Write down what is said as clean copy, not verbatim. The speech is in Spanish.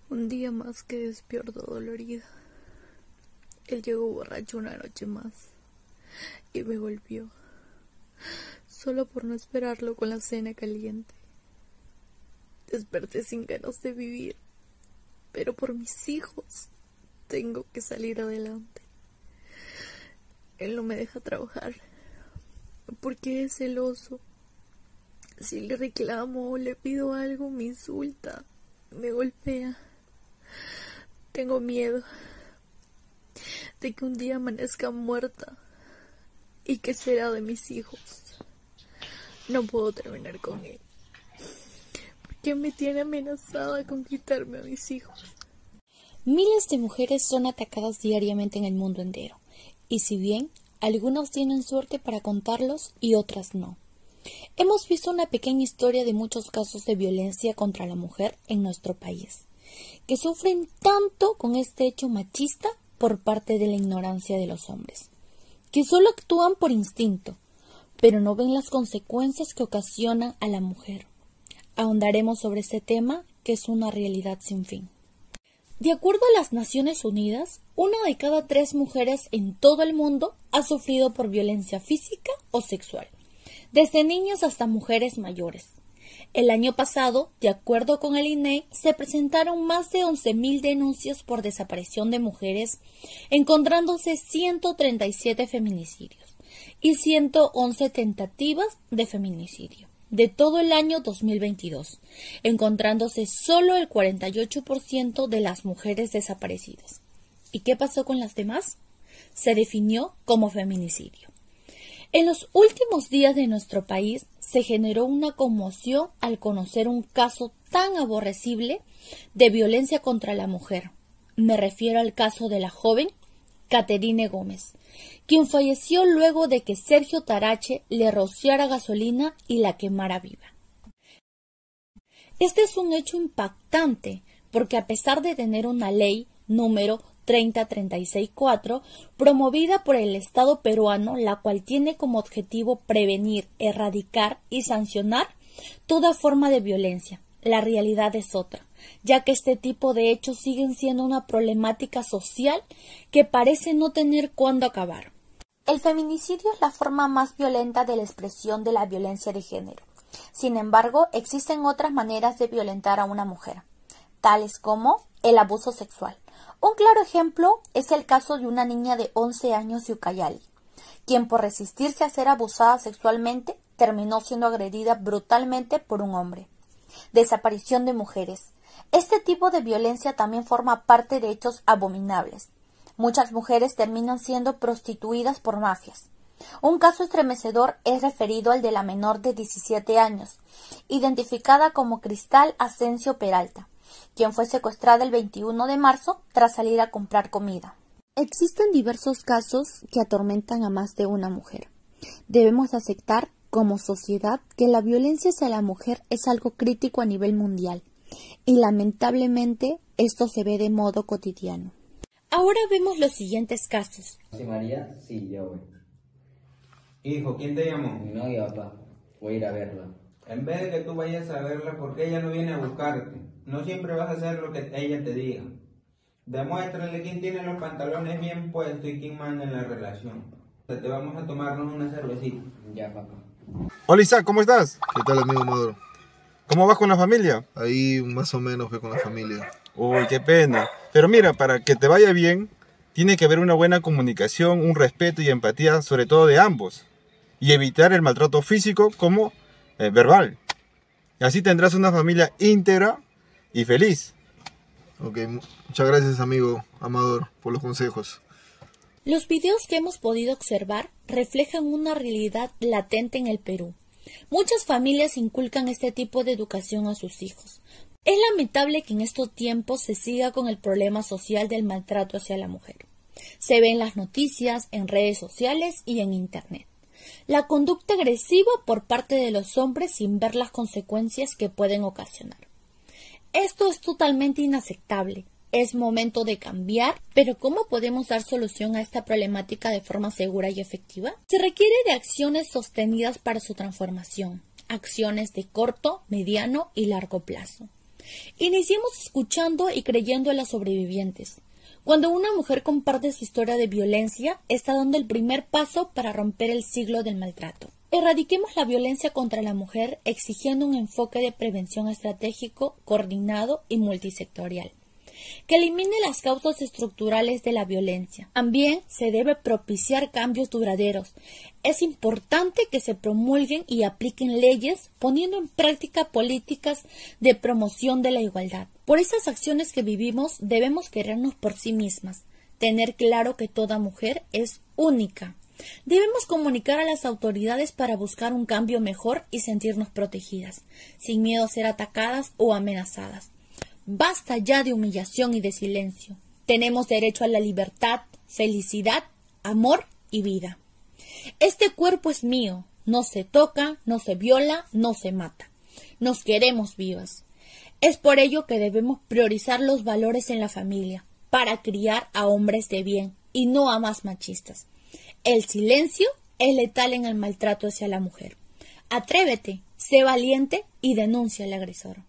Un día más que despierto dolorida. Él llegó borracho una noche más y me golpeó, solo por no esperarlo con la cena caliente. Desperté sin ganas de vivir, pero por mis hijos tengo que salir adelante. Él no me deja trabajar porque es celoso. Si le reclamo o le pido algo, me insulta, me golpea. Tengo miedo de que un día amanezca muerta. ¿Y qué será de mis hijos? No puedo terminar con él, porque me tiene amenazada con quitarme a mis hijos. Miles de mujeres son atacadas diariamente en el mundo entero, y si bien algunas tienen suerte para contarlos y otras no. Hemos visto una pequeña historia de muchos casos de violencia contra la mujer en nuestro país, que sufren tanto con este hecho machista por parte de la ignorancia de los hombres, que solo actúan por instinto, pero no ven las consecuencias que ocasionan a la mujer. Ahondaremos sobre este tema, que es una realidad sin fin. De acuerdo a las Naciones Unidas, 1 de cada 3 mujeres en todo el mundo ha sufrido por violencia física o sexual, desde niñas hasta mujeres mayores. El año pasado, de acuerdo con el INEGI, se presentaron más de 11.000 denuncias por desaparición de mujeres, encontrándose 137 feminicidios y 111 tentativas de feminicidio de todo el año 2022, encontrándose solo el 48% de las mujeres desaparecidas. ¿Y qué pasó con las demás? Se definió como feminicidio. En los últimos días de nuestro país se generó una conmoción al conocer un caso tan aborrecible de violencia contra la mujer. Me refiero al caso de la joven Caterine Gómez, quien falleció luego de que Sergio Tarache le rociara gasolina y la quemara viva. Este es un hecho impactante porque a pesar de tener una ley número 30364, promovida por el Estado peruano, la cual tiene como objetivo prevenir, erradicar y sancionar toda forma de violencia, la realidad es otra, ya que este tipo de hechos siguen siendo una problemática social que parece no tener cuándo acabar. El feminicidio es la forma más violenta de la expresión de la violencia de género. Sin embargo, existen otras maneras de violentar a una mujer, tales como el abuso sexual. Un claro ejemplo es el caso de una niña de 11 años de Ucayali, quien por resistirse a ser abusada sexualmente terminó siendo agredida brutalmente por un hombre. Desaparición de mujeres. Este tipo de violencia también forma parte de hechos abominables. Muchas mujeres terminan siendo prostituidas por mafias. Un caso estremecedor es referido al de la menor de 17 años, identificada como Cristal Asensio Peralta, quien fue secuestrada el 21 de marzo tras salir a comprar comida. Existen diversos casos que atormentan a más de una mujer. Debemos aceptar como sociedad que la violencia hacia la mujer es algo crítico a nivel mundial y lamentablemente esto se ve de modo cotidiano. Ahora vemos los siguientes casos. ¿Sí, María? Sí, yo voy. Hijo, ¿quién te llamó? Mi novia, papá. Voy a ir a verla. En vez de que tú vayas a verla, ¿por qué ella no viene a buscarte? No siempre vas a hacer lo que ella te diga. Demuéstrale quién tiene los pantalones bien puestos y quién manda en la relación. Te vamos a tomarnos una cervecita. Ya, papá. Hola Isaac, ¿cómo estás? ¿Qué tal, amigo Maduro? ¿Cómo vas con la familia? Ahí más o menos fue con la familia. Uy, qué pena. Pero mira, para que te vaya bien, tiene que haber una buena comunicación, un respeto y empatía, sobre todo de ambos. Y evitar el maltrato físico como verbal. Y así tendrás una familia íntegra y feliz. Ok, muchas gracias, amigo Amador, por los consejos. Los videos que hemos podido observar reflejan una realidad latente en el Perú. Muchas familias inculcan este tipo de educación a sus hijos. Es lamentable que en estos tiempos se siga con el problema social del maltrato hacia la mujer. Se ve en las noticias, en redes sociales y en Internet. La conducta agresiva por parte de los hombres sin ver las consecuencias que pueden ocasionar. Esto es totalmente inaceptable. Es momento de cambiar, pero ¿cómo podemos dar solución a esta problemática de forma segura y efectiva? Se requiere de acciones sostenidas para su transformación, acciones de corto, mediano y largo plazo. Iniciemos escuchando y creyendo en las sobrevivientes. Cuando una mujer comparte su historia de violencia, está dando el primer paso para romper el ciclo del maltrato. Erradiquemos la violencia contra la mujer exigiendo un enfoque de prevención estratégico, coordinado y multisectorial, que elimine las causas estructurales de la violencia. También se debe propiciar cambios duraderos. Es importante que se promulguen y apliquen leyes poniendo en práctica políticas de promoción de la igualdad. Por esas acciones que vivimos debemos querernos por sí mismas, tener claro que toda mujer es única. Debemos comunicar a las autoridades para buscar un cambio mejor y sentirnos protegidas, sin miedo a ser atacadas o amenazadas. Basta ya de humillación y de silencio. Tenemos derecho a la libertad, felicidad, amor y vida. Este cuerpo es mío. No se toca, no se viola, no se mata. Nos queremos vivas. Es por ello que debemos priorizar los valores en la familia, para criar a hombres de bien y no a más machistas. El silencio es letal en el maltrato hacia la mujer. Atrévete, sé valiente y denuncia al agresor.